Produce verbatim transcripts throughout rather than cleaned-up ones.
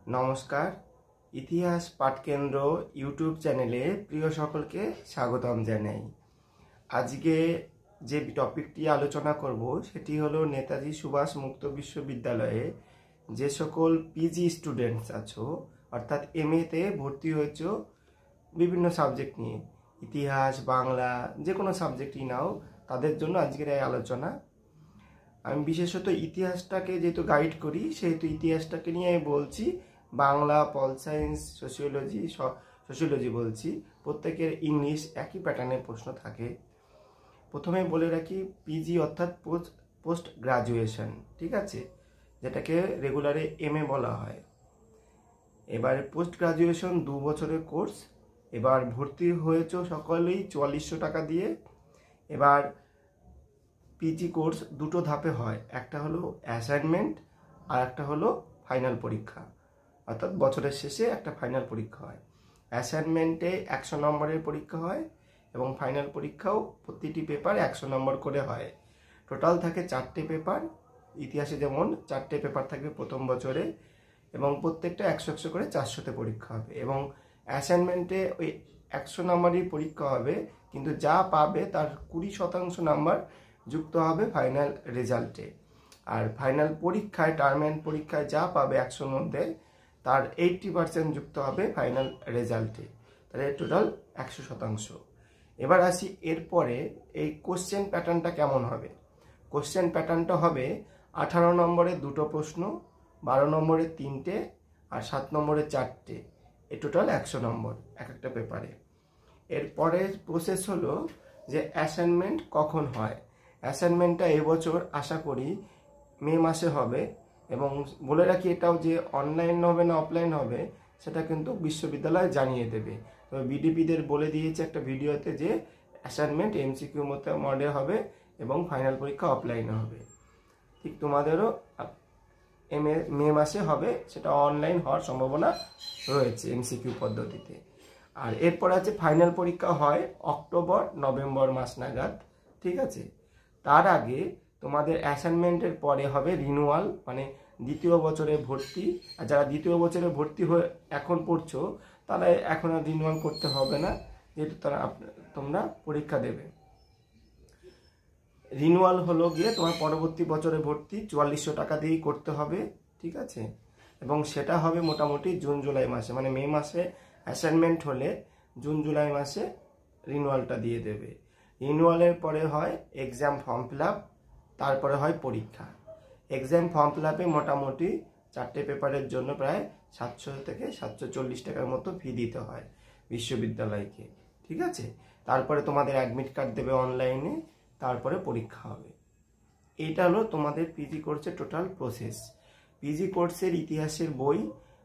নমস্কার, ইতিহাস পাঠকেন্দ্র ইউটিউব চ্যানেলে প্রিয় সকলকে স্বাগতম জানাই। আজকে যে টপিকটি আলোচনা করব সেটি হলো নেতাজি সুভাষ মুক্ত বিশ্ববিদ্যালয়ে যে সকল পিজি স্টুডেন্টস আছো, অর্থাৎ এম এতে ভর্তি হয়েছো বিভিন্ন সাবজেক্ট নিয়ে, ইতিহাস, বাংলা, যে কোনো সাবজেক্টই নাও, তাদের জন্য আজকের এই আলোচনা। আমি বিশেষত ইতিহাসটাকে যেহেতু গাইড করি সেহেতু ইতিহাসটাকে নিয়ে বলছি। Bangla, pol science, sociology sociology বলছি, প্রত্যেকের ইংলিশ একই প্যাটার্নের প্রশ্ন থাকে। প্রথমে বলে রাখি, পিজি অর্থাৎ পোস্ট পোস্ট গ্রাজুয়েশন, ঠিক আছে, যেটাকে রেগুলারে এম এ বলা হয়। এবার পোস্ট গ্রাজুয়েশন দু বছরের কোর্স। এবার ভর্তি হয়েছে সকলেই চুয়াল্লিশশো টাকা দিয়ে। এবার পিজি কোর্স দুটো ধাপে হয়, একটা হলো অ্যাসাইনমেন্ট আর একটা হলো ফাইনাল পরীক্ষা, অর্থাৎ বছরের শেষে একটা ফাইনাল পরীক্ষা হয়। অ্যাসাইনমেন্টে একশো নম্বরের পরীক্ষা হয় এবং ফাইনাল পরীক্ষাও প্রতিটি পেপার একশো নম্বর করে হয়। টোটাল থাকে চারটে পেপার। ইতিহাসে যেমন চারটে পেপার থাকবে প্রথম বছরে, এবং প্রত্যেকটা একশো একশো করে চারশোতে পরীক্ষা হবে। এবং অ্যাসাইনমেন্টে ওই একশো নম্বরই পরীক্ষা হবে, কিন্তু যা পাবে তার কুড়ি শতাংশ নাম্বার যুক্ত হবে ফাইনাল রেজাল্টে। আর ফাইনাল পরীক্ষায়, টার্ম এন্ড পরীক্ষায় যা পাবে একশোর মধ্যে তার এইটটি পার্সেন্ট যুক্ত হবে ফাইনাল রেজাল্টে, তাহলে টোটাল একশো শতাংশ। এবার আসি এরপরে এই কোশ্চেন প্যাটার্নটা কেমন হবে। কোশ্চেন প্যাটার্নটা হবে আঠারো নম্বরে দুটো প্রশ্ন, বারো নম্বরে তিনটে আর সাত নম্বরে চারটে, এই টোটাল একশো নম্বর এক একটা পেপারে। এরপরে প্রসেস হলো যে অ্যাসাইনমেন্ট কখন হয়। অ্যাসাইনমেন্টটা এবছর আশা করি মে মাসে হবে, এবং বলে রাখি এটাও যে অনলাইন হবে না অফলাইন হবে সেটা কিন্তু বিশ্ববিদ্যালয় জানিয়ে দেবে। তবে বিডিপিদের বলে দিয়েছে একটা ভিডিওতে যে অ্যাসাইনমেন্ট এমসিকিউ মতো মডে হবে এবং ফাইনাল পরীক্ষা অফলাইনে হবে। ঠিক তোমাদেরও এম এ মে মাসে হবে, সেটা অনলাইন হওয়ার সম্ভাবনা রয়েছে এমসিকিউ পদ্ধতিতে। আর এরপর আছে ফাইনাল পরীক্ষা হয় অক্টোবর নভেম্বর মাস নাগাদ, ঠিক আছে। তার আগে তোমাদের অ্যাসাইনমেন্টের পরে হবে রিনুয়াল, মানে দ্বিতীয় বছরে ভর্তি। আর যারা দ্বিতীয় বছরে ভর্তি হয়ে এখন পড়ছো তারা এখন আর রিনুয়াল করতে হবে না, যেহেতু তারা তোমরা পরীক্ষা দেবে। রিনুয়াল হলো গিয়ে তোমার পরবর্তী বছরে ভর্তি চুয়াল্লিশশো টাকা দিয়েই করতে হবে, ঠিক আছে। এবং সেটা হবে মোটামুটি জুন জুলাই মাসে, মানে মে মাসে অ্যাসাইনমেন্ট হলে জুন জুলাই মাসে রিনুয়ালটা দিয়ে দেবে। রিনুয়ালের পরে হয় এক্সাম ফর্ম ফিল আপ, তারপরে হয় পরীক্ষা। এক্সাম ফর্ম ফিল আপে মোটামুটি চারটে পেপারের জন্য প্রায় সাতশো থেকে সাতশো চল্লিশ টাকার মতো ফি দিতে হয় বিশ্ববিদ্যালয়কে, ঠিক আছে। তারপরে তোমাদের অ্যাডমিট কার্ড দেবে অনলাইনে, তারপরে পরীক্ষা হবে। এটা হলো তোমাদের পিজি কোর্সের টোটাল প্রসেস। পিজি কোর্সের ইতিহাসের বই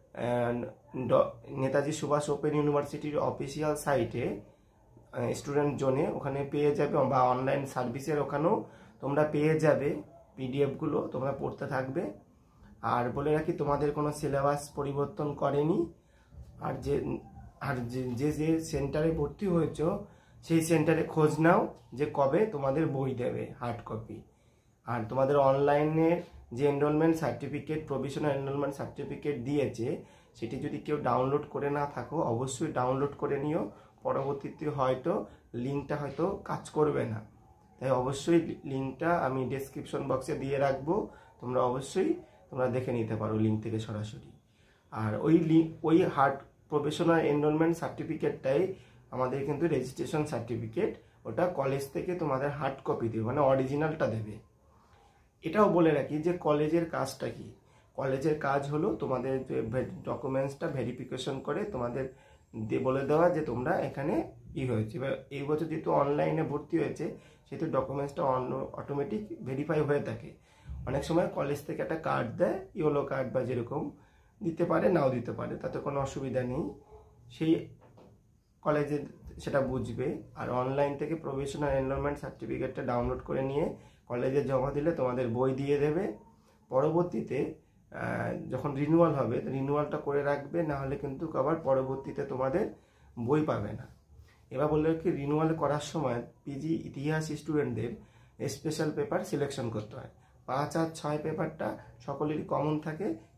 নেতাজি সুভাষ ওপেন ইউনিভার্সিটির অফিসিয়াল সাইটে স্টুডেন্ট জোনে ওখানে পেয়ে যাবে, বা অনলাইন সার্ভিসের ওখানেও তোমরা পেয়ে যাবে পিডিএফগুলো, তোমরা পড়তে থাকবে। আর বলে রাখি, তোমাদের কোনো সিলেবাস পরিবর্তন করেনি। আর যে আর যে যে সেন্টারে ভর্তি হয়েছো সেই সেন্টারে খোঁজ নাও যে কবে তোমাদের বই দেবে হার্ড কপি। আর তোমাদের অনলাইনে যে enrolment certificate, provisional enrolment certificate দিয়েছে, সেটি যদি কেউ ডাউনলোড করে না থাকো অবশ্যই ডাউনলোড করে নিও। পরবর্তীতে হয়তো লিঙ্কটা হয়তো কাজ করবে না, তাই অবশ্যই লিঙ্কটা আমি ডেসক্রিপশন বক্সে দিয়ে রাখবো, তোমরা অবশ্যই তোমরা দেখে নিতে পারো লিঙ্ক থেকে সরাসরি। আর ওই লিঙ্ক ওই হার্ড প্রফেশনাল এনরোলমেন্ট সার্টিফিকেটটাই আমাদের কিন্তু রেজিস্ট্রেশন সার্টিফিকেট, ওটা কলেজ থেকে তোমাদের হার্ড কপি দেবে, মানে অরিজিনালটা দেবে। এটাও বলে রাখি যে কলেজের কাজটা কি। কলেজের কাজ হলো তোমাদের ডকুমেন্টসটা ভেরিফিকেশন করে তোমাদের বলে দেওয়া যে তোমরা এখানে ই হয়েছে। এবার এই বছর যেহেতু অনলাইনে ভর্তি হয়েছে সেহেতু ডকুমেন্টসটা অটোমেটিক ভেরিফাই হয়ে থাকে। অনেক সময় কলেজ থেকে একটা কার্ড দেয়, ইয়েলো কার্ড বা যেরকম, দিতে পারে নাও দিতে পারে, তাতে কোনো অসুবিধা নেই, সেই কলেজে সেটা বুঝবে। আর অনলাইন থেকে প্রফেশনাল এনরোলমেন্ট সার্টিফিকেটটা ডাউনলোড করে নিয়ে কলেজে জমা দিলে তোমাদের বই দিয়ে দেবে। পরবর্তীতে যখন রিনিউয়াল হবে রিনিউয়ালটা করে রাখবে, না হলে কিন্তু আবার পরবর্তীতে তোমাদের বই পাবে না। এবার বললে কি, রিনিউয়াল করার সময় পিজি ইতিহাস স্টুডেন্টদের স্পেশাল পেপার সিলেকশন করতে হয়। পাঁচ আর ছয় পেপারটা সকলেরই কমন থাকে,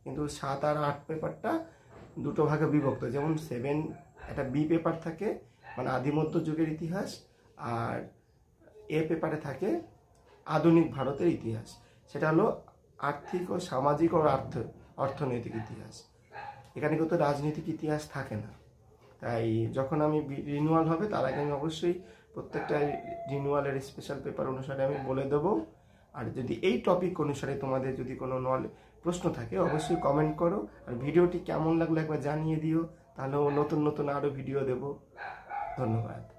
কিন্তু সাত আর আট পেপারটা দুটো ভাগে বিভক্ত। যেমন সেভেন একটা বি পেপার থাকে মানে আদিমধ্য যুগের ইতিহাস, আর এ পেপারে থাকে আধুনিক ভারতের ইতিহাস, সেটা হলো আর্থিক ও সামাজিক ও অর্থ অর্থনৈতিক ইতিহাস। এখানে কিন্তু রাজনৈতিক ইতিহাস থাকে না। তাই যখন আমি রিনিউয়াল হবে তার আগে আমি অবশ্যই প্রত্যেকটা রিনিউয়ালের স্পেশাল পেপার অনুসারে আমি বলে দেবো। আর যদি এই টপিক অনুসারে তোমাদের যদি কোনো নল প্রশ্ন থাকে অবশ্যই কমেন্ট করো, আর ভিডিওটি কেমন লাগলো একবার জানিয়ে দিও, তাহলে নতুন নতুন আরও ভিডিও দেব। ধন্যবাদ।